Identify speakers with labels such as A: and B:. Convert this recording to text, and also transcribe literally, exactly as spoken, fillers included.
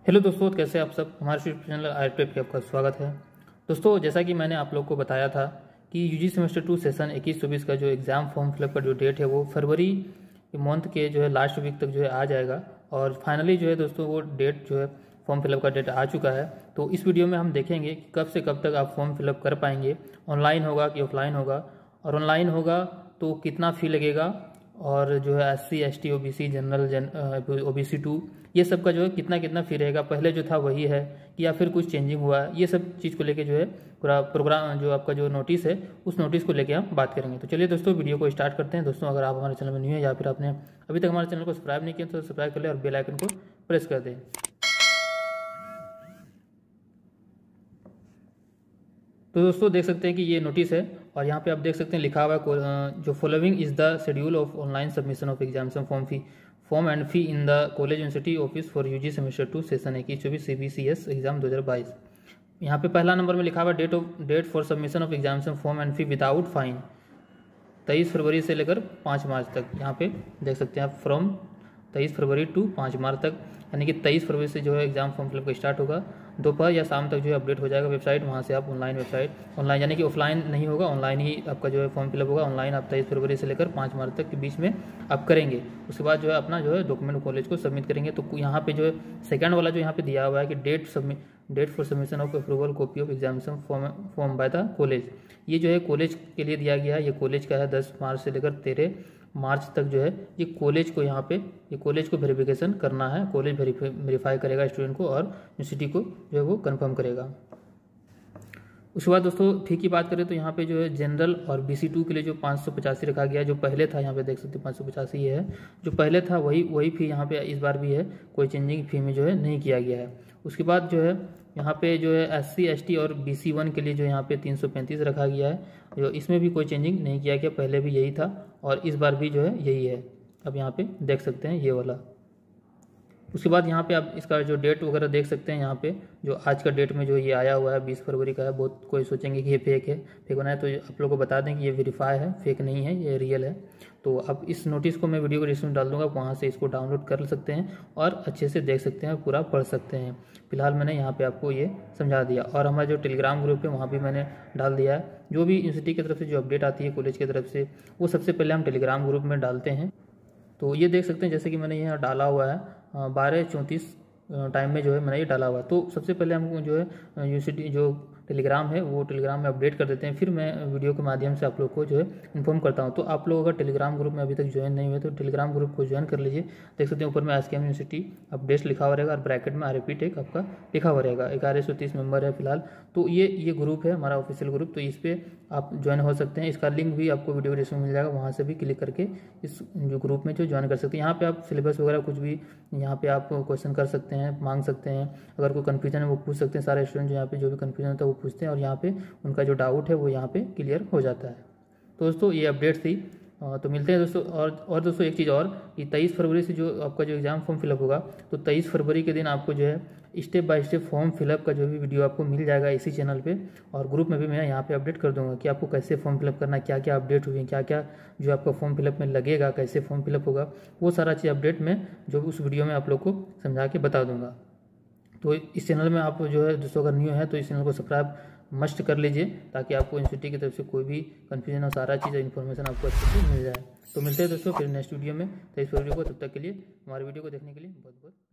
A: Hello दोस्तों, कैसे आप सब। हमारे यूट्यूब चैनल आईटेप पे आपका स्वागत है। दोस्तों, जैसा कि मैंने आप लोग को बताया था कि यूजी सेमेस्टर टू सेशन इक्कीस चौबीस का जो एग्ज़ाम फॉर्म फिलअप का जो डेट है वो फरवरी मंथ के जो है लास्ट वीक तक जो है आ जाएगा। और फाइनली जो है दोस्तों वो डेट जो है फॉर्म फिलअप का डेट आ चुका है। तो इस वीडियो में हम देखेंगे कि कब से कब तक आप फॉर्म फिलअप कर पाएंगे, ऑनलाइन होगा कि ऑफलाइन होगा, और ऑनलाइन होगा तो कितना फ़ी लगेगा, और जो है S C S T O B C general जन ओ बी सी टू ये सब का जो है कितना कितना फ़ी रहेगा, पहले जो था वही है कि या फिर कुछ चेंजिंग हुआ है। ये सब चीज़ को लेके जो है पूरा प्रोग्राम जो आपका जो नोटिस है उस नोटिस को लेके हम बात करेंगे। तो चलिए दोस्तों वीडियो को स्टार्ट करते हैं। दोस्तों, अगर आप हमारे चैनल में न्यू है या फिर आपने अभी तक हमारे चैनल को सब्सक्राइब नहीं किया तो सब्सक्राइब कर ले और बेल आइकन को प्रेस कर दें। तो दोस्तों देख सकते हैं कि ये नोटिस है और यहाँ पे आप देख सकते हैं लिखा हुआ है जो following is the schedule of online submission of examination form fee form and fee in the college university office for UG semester two session इक्कीस चौबीस C B C S exam दो हज़ार बाईस। यहाँ पे पहला नंबर में लिखा हुआ date of date for submission of examination form and fee without fine तेईस फरवरी से लेकर पाँच मार्च तक। यहाँ पे देख सकते हैं आप फ्रॉम तेईस फरवरी टू पाँच मार्च तक, यानी कि तेईस फरवरी से जो है एग्जाम फॉर्म फिलअप का स्टार्ट होगा। दोपहर या शाम तक जो है अपडेट हो जाएगा वेबसाइट, वहाँ से आप ऑनलाइन वेबसाइट ऑनलाइन यानी कि ऑफलाइन नहीं होगा, ऑनलाइन ही आपका जो है फॉर्म फिलअप होगा। ऑनलाइन आप तेईस फरवरी से लेकर पाँच मार्च तक के बीच में आप करेंगे। उसके बाद जो है अपना जो है डॉक्यूमेंट कॉलेज को सबमिट करेंगे। तो यहाँ पे जो है सेकंड वाला जो यहाँ पे दिया हुआ है कि date submit date for submission of approval copy of examination form form by the college, ये जो है कॉलेज के लिए दिया गया है। ये कॉलेज का है दस मार्च से लेकर तेरह मार्च तक जो है ये कॉलेज को यहाँ पे ये कॉलेज को वेरिफिकेशन करना है। कॉलेज वेरीफाई करेगा स्टूडेंट को और यूनिवर्सिटी को जो है वो कंफर्म करेगा। उसके बाद दोस्तों फी की बात करें तो यहाँ पे जो है जनरल और बी सी टू के लिए जो पाँच सौ पचासी रखा गया, जो पहले था यहाँ पे देख सकते हैं पाँच सौ पचासी ये है, जो पहले था वही वही फी यहाँ पे इस बार भी है, कोई चेंजिंग फी में जो है नहीं किया गया है। उसके बाद जो है यहाँ पे जो है एस सी एस टी और बी सी वन के लिए जो यहाँ पे तीन सौ पैंतीस रखा गया है, जो इसमें भी कोई चेंजिंग नहीं किया गया, पहले भी यही था और इस बार भी जो है यही है। अब यहाँ पे देख सकते हैं ये वाला। उसके बाद यहाँ पे आप इसका जो डेट वगैरह देख सकते हैं, यहाँ पे जो आज का डेट में जो ये आया हुआ है बीस फरवरी का है। बहुत कोई सोचेंगे कि ये फेक है, फेक बनाया, तो आप लोगों को बता दें कि ये वेरीफाई है, फेक नहीं है, ये रियल है। तो अब इस नोटिस को मैं वीडियो को डिस्क्रिप्शन डाल दूंगा, वहाँ से इसको डाउनलोड कर सकते हैं और अच्छे से देख सकते हैं, पूरा पढ़ सकते हैं। फिलहाल मैंने यहाँ पे आपको ये समझा दिया और हमारा जो टेलीग्राम ग्रुप है वहाँ भी मैंने डाल दिया है। जो भी यूनिवर्सिटी की तरफ से जो अपडेट आती है कॉलेज की तरफ से वो सबसे पहले हम टेलीग्राम ग्रुप में डालते हैं। तो ये देख सकते हैं जैसे कि मैंने यहाँ डाला हुआ है बारह चौंतीस टाइम में जो है मैंने ये डाला हुआ है। तो सबसे पहले हमको जो है यूनिवर्सिटी जो टेलीग्राम है वो टेलीग्राम में अपडेट कर देते हैं, फिर मैं वीडियो के माध्यम से आप लोग को जो है इन्फॉर्म करता हूँ। तो आप लोग अगर टेलीग्राम ग्रुप में अभी तक ज्वाइन नहीं हुए तो टेलीग्राम ग्रुप को ज्वाइन कर लीजिए। देख सकते हैं ऊपर में एस के एम यूनिवर्सिटी अपडेट्स लिखा हुआ रहेगा और ब्रैकेट में आर ए पी टेक आपका लिखा हुआ रहेगा। ग्यारह सौ तीस मेंबर है फिलहाल। तो ये ये ग्रुप है हमारा ऑफिशियल ग्रुप, तो इस पर आप ज्वाइन हो सकते हैं। इसका लिंक भी आपको वीडियो डिस्क्रिप्शन में मिल जाएगा, वहाँ से भी क्लिक करके इस जो ग्रुप में जो ज्वाइन कर सकते हैं। यहाँ पे आप सिलेबस वगैरह कुछ भी यहाँ पे आप क्वेश्चन कर सकते हैं, मांग सकते हैं। अगर कोई कन्फ्यूजन है वो पूछ सकते हैं। सारे स्टूडेंट जो यहाँ पे जो भी कन्फ्यूजन होता है वो पूछते हैं और यहाँ पे उनका जो डाउट है वो यहाँ पे क्लियर हो जाता है। तो दोस्तों ये अपडेट थी। तो मिलते हैं दोस्तों। और और दोस्तों एक चीज़ और कि तेईस फरवरी से जो आपका जो एग्ज़ाम फॉर्म फिलअप होगा तो तेईस फरवरी के दिन आपको जो है step by step form fill up का जो भी वीडियो आपको मिल जाएगा इसी चैनल पे, और ग्रुप में भी मैं यहाँ पे अपडेट कर दूंगा कि आपको कैसे फॉर्म फिलअप करना है, क्या क्या अपडेट हुई है, क्या क्या जो आपका फॉर्म फिलअप में लगेगा, कैसे फॉर्म फिलअप होगा, वो सारा चीज़ अपडेट में जो उस वीडियो में आप लोग को समझा के बता दूंगा। तो इस चैनल में आप जो है दोस्तों अगर न्यू है तो इस चैनल को सब्सक्राइब मस्ट कर लीजिए ताकि आपको यूनिवर्सिटी की तरफ से कोई भी कन्फ्यूजन और सारा चीज़ इन्फॉर्मेशन आपको अच्छे से मिल जाए। तो मिलते हैं दोस्तों फिर नेक्स्ट वीडियो में। तो इस वीडियो को तब तक के लिए हमारे वीडियो को देखने के लिए बहुत बहुत